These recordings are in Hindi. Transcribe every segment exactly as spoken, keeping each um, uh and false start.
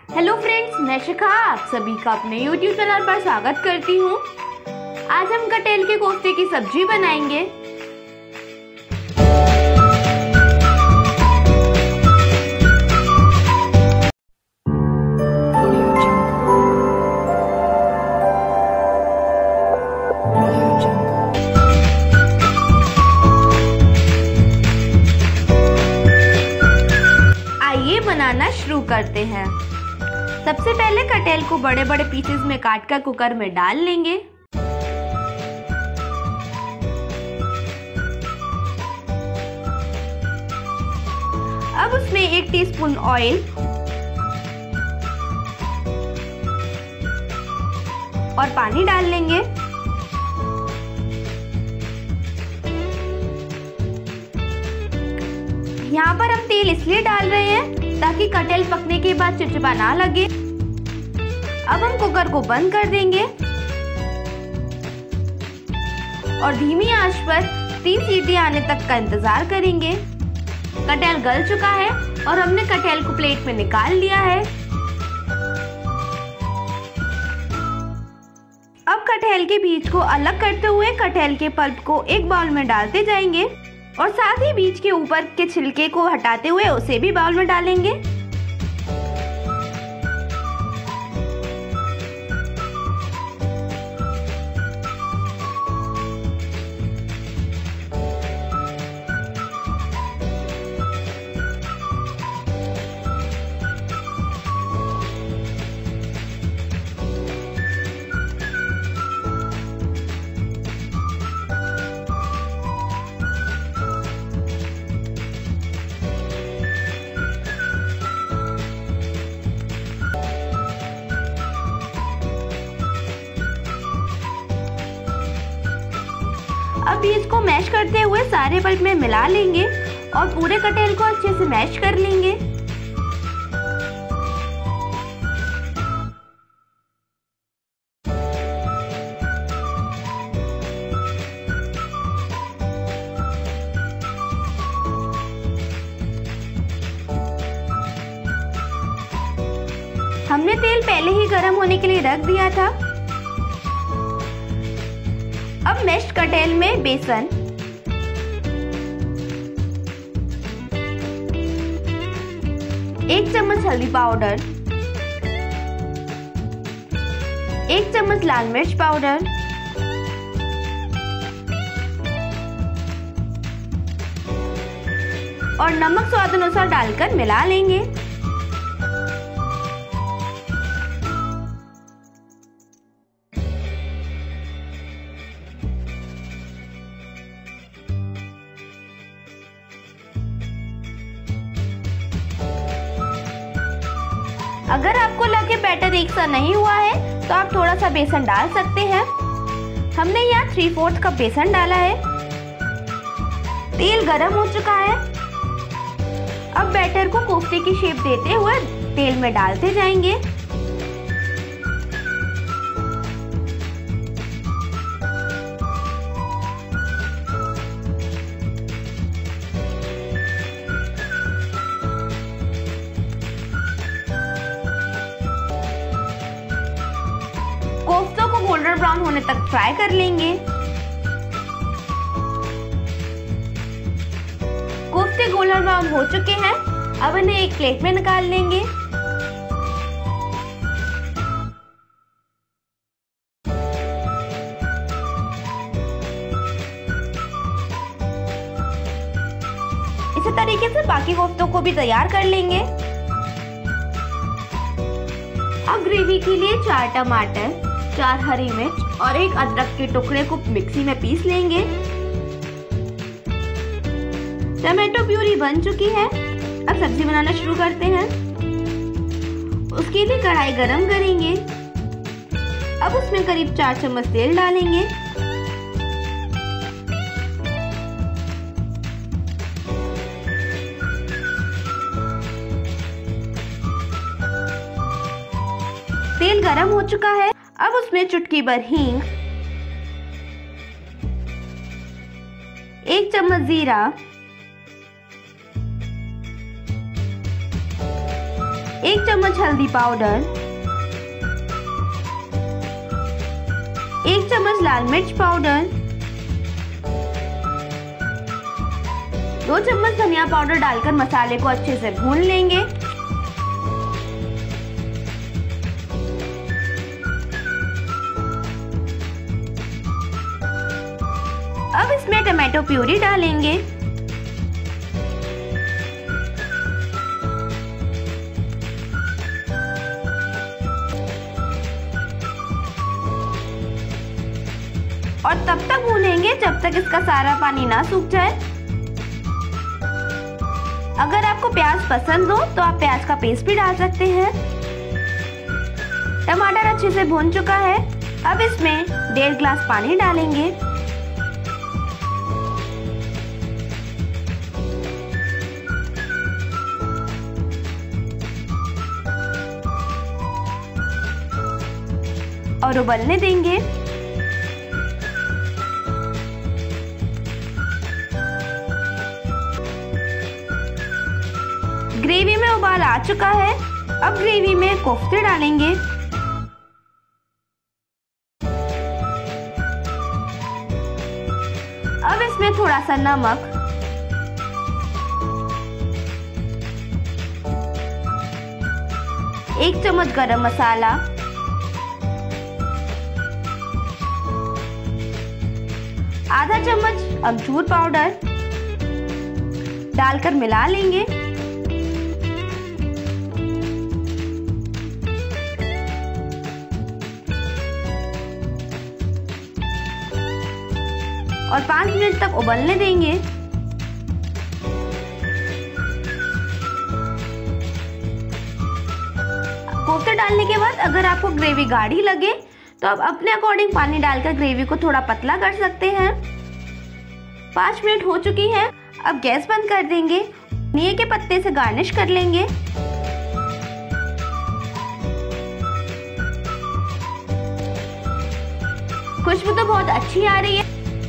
हेलो फ्रेंड्स, मैं शिखा आप सभी का अपने यूट्यूब चैनल पर स्वागत करती हूँ। आज हम कटहल के कोफ्ते की सब्जी बनाएंगे। आइए बनाना शुरू करते हैं। सबसे पहले कटहल को बड़े बड़े पीसेस में काटकर कुकर में डाल लेंगे। अब उसमें एक टीस्पून ऑयल और पानी डाल लेंगे। यहाँ पर हम तेल इसलिए डाल रहे हैं ताकि कटहल पकने के बाद चिपचिपा ना लगे। अब हम कुकर को बंद कर देंगे और धीमी आंच पर तीन सीटी आने तक का इंतजार करेंगे। कटहल गल चुका है और हमने कटहल को प्लेट में निकाल लिया है। अब कटहल के बीज को अलग करते हुए कटहल के पल्प को एक बाउल में डालते जाएंगे और साथ ही बीज के ऊपर के छिलके को हटाते हुए उसे भी बाउल में डालेंगे। अब बीज को मैश करते हुए सारे पल्प में मिला लेंगे और पूरे कटहल को अच्छे से मैश कर लेंगे। हमने तेल पहले ही गर्म होने के लिए रख दिया था। अब मैश्ड कटहल में बेसन, एक चम्मच हल्दी पाउडर, एक चम्मच लाल मिर्च पाउडर, और नमक स्वाद अनुसार डालकर मिला लेंगे। अगर आपको लगे बैटर एक सा नहीं हुआ है तो आप थोड़ा सा बेसन डाल सकते हैं। हमने यहाँ थ्री फोर्थ कप बेसन डाला है। तेल गरम हो चुका है। अब बैटर को कोफ्ते की शेप देते हुए तेल में डालते जाएंगे। कोफ्तों को गोल्डन ब्राउन होने तक फ्राई कर लेंगे। कोफ्ते गोल्डन ब्राउन हो चुके हैं। अब इन्हें एक प्लेट में निकाल लेंगे। इसी तरीके से बाकी कोफ्तों को भी तैयार कर लेंगे। अब ग्रेवी के लिए चार टमाटर, चार हरी मिर्च और एक अदरक के टुकड़े को मिक्सी में पीस लेंगे। टमाटो प्यूरी बन चुकी है। अब सब्जी बनाना शुरू करते हैं। उसके लिए कढ़ाई गरम करेंगे। अब उसमें करीब चार चम्मच तेल डालेंगे। तेल गरम हो चुका है। अब उसमें चुटकी भर हींग, एक चम्मच जीरा, एक चम्मच हल्दी पाउडर, एक चम्मच लाल मिर्च पाउडर, दो चम्मच धनिया पाउडर डालकर मसाले को अच्छे से भून लेंगे। अब इसमें टमाटो प्यूरी डालेंगे। और तब तक भूनेंगे जब तक इसका सारा पानी ना सूख जाए। अगर आपको प्याज पसंद हो तो आप प्याज का पेस्ट भी डाल सकते हैं। टमाटर अच्छे से भून चुका है। अब इसमें डेढ़ ग्लास पानी डालेंगे। और उबलने देंगे। ग्रेवी में उबाल आ चुका है। अब ग्रेवी में कोफ्ते डालेंगे। अब इसमें थोड़ा सा नमक, एक चम्मच गरम मसाला, आधा चम्मच अमचूर पाउडर डालकर मिला लेंगे। और पाँच मिनट तक उबलने देंगे। कोफ्ते डालने के बाद अगर आपको ग्रेवी गाढ़ी लगे तो आप अपने अकॉर्डिंग पानी डालकर ग्रेवी को थोड़ा पतला कर सकते हैं। पाँच मिनट हो चुकी हैं। अब गैस बंद कर देंगे। धनिया के पत्ते से गार्निश कर लेंगे। खुशबू तो बहुत अच्छी आ रही है।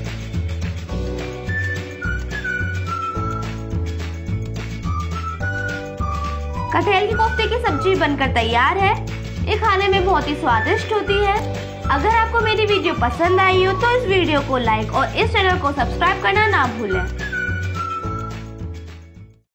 कटहल की कोफ्ते की सब्जी बनकर तैयार है। ये खाने में बहुत ही स्वादिष्ट होती है। अगर आपको मेरी वीडियो पसंद आई हो तो इस वीडियो को लाइक और इस चैनल को सब्सक्राइब करना ना भूलें।